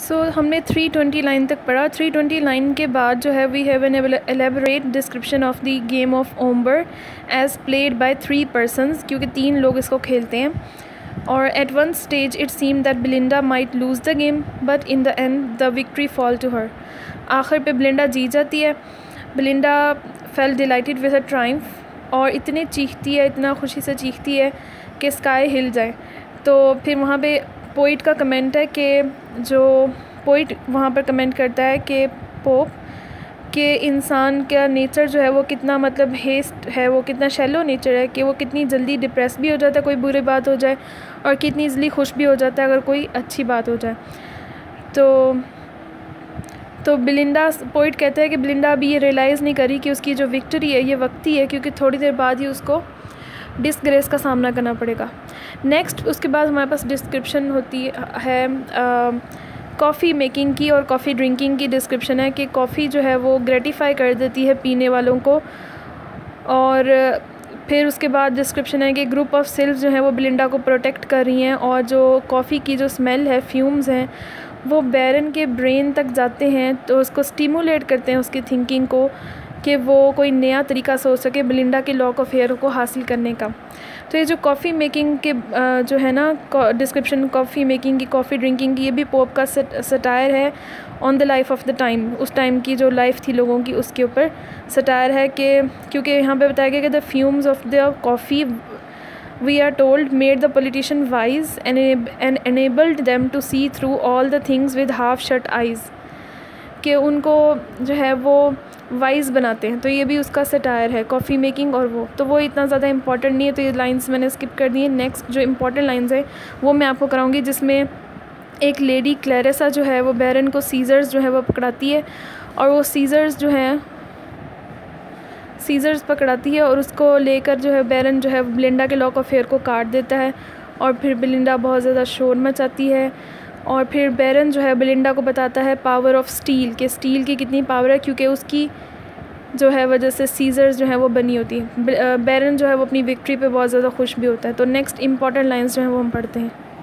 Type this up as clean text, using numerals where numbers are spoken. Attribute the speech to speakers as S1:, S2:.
S1: हमने 320 लाइन तक पढ़ा। 320 लाइन के बाद जो है we have an elaborate description of the game of ombre as played by 3 persons, क्योंकि 3 लोग इसको खेलते हैं। और at one stage it seem that Belinda might lose the game but in the end the victory fall to her. आखिर पे Belinda जीत जाती है। Belinda fell delighted with a triumph और इतनी चीखती है, इतना खुशी से चीखती है कि स्काई हिल जाए। तो फिर वहाँ पे पोइट का कमेंट है कि जो पोइट वहाँ पर कमेंट करता है कि पोप कि इंसान का नेचर जो है वो कितना मतलब हेस्ट है, वो कितना शैलो नेचर है कि वो कितनी जल्दी डिप्रेस भी हो जाता है कोई बुरी बात हो जाए और कितनी ईज़िली खुश भी हो जाता है अगर कोई अच्छी बात हो जाए। तो बिलिंडा, पोइट कहता है कि बिलिंडा अभी ये रियलाइज़ नहीं करी कि उसकी जो विक्ट्री है ये वक्ती है, क्योंकि थोड़ी देर बाद ही उसको डिसग्रेस का सामना करना पड़ेगा। नेक्स्ट उसके बाद हमारे पास डिस्क्रिप्शन होती है कॉफ़ी मेकिंग की, और कॉफ़ी ड्रिंकिंग की डिस्क्रिप्शन है कि कॉफ़ी जो है वो ग्रेटिफाई कर देती है पीने वालों को। और फिर उसके बाद डिस्क्रिप्शन है कि ग्रुप ऑफ सिल्व्स जो है वो बिलिंडा को प्रोटेक्ट कर रही हैं, और जो कॉफ़ी की जो स्मेल है, फ्यूम्स हैं, वो बैरन के ब्रेन तक जाते हैं तो उसको स्टिमुलेट करते हैं उसकी थिंकिंग को कि वो कोई नया तरीका सोच सके बिलिंडा के लॉक ऑफ हेयर को हासिल करने का। तो ये जो कॉफ़ी मेकिंग के जो है ना डिस्क्रिप्शन कॉफ़ी मेकिंग की, कॉफ़ी ड्रिंकिंग की, ये भी पोप का सटायर है on the life of the time. उस टाइम की जो लाइफ थी लोगों की उसके ऊपर सटायर है कि क्योंकि यहाँ पे बताया गया कि the fumes of the coffee we are told made the politician wise and enabled them to see through all the things with half shut eyes, कि उनको जो है वो वाइज बनाते हैं। तो ये भी उसका सटायर है कॉफ़ी मेकिंग। और वो इतना ज़्यादा इंपॉर्टेंट नहीं है, तो ये लाइंस मैंने स्किप कर दी हैं। नेक्स्ट जो इंपॉर्टेंट लाइंस है वो मैं आपको कराऊंगी, जिसमें एक लेडी क्लैरिसा जो है वो बैरन को सीजर्स जो है वो पकड़ाती है, और वो सीजर्स पकड़ाती है और उसको लेकर जो है बैरन जो है बिलिंडा के लॉक ऑफ हेयर को काट देता है। और फिर बिलिंडा बहुत ज़्यादा शोर मचाती है, और फिर बैरन जो है बिलिंडा को बताता है पावर ऑफ स्टील, कि स्टील की कितनी पावर है, क्योंकि उसकी जो है वजह से सीजर्स जो है वो बनी होती है। बैरन जो है वो अपनी विक्ट्री पे बहुत ज़्यादा खुश भी होता है। तो नेक्स्ट इंपॉर्टेंट लाइंस जो हैं वो हम पढ़ते हैं।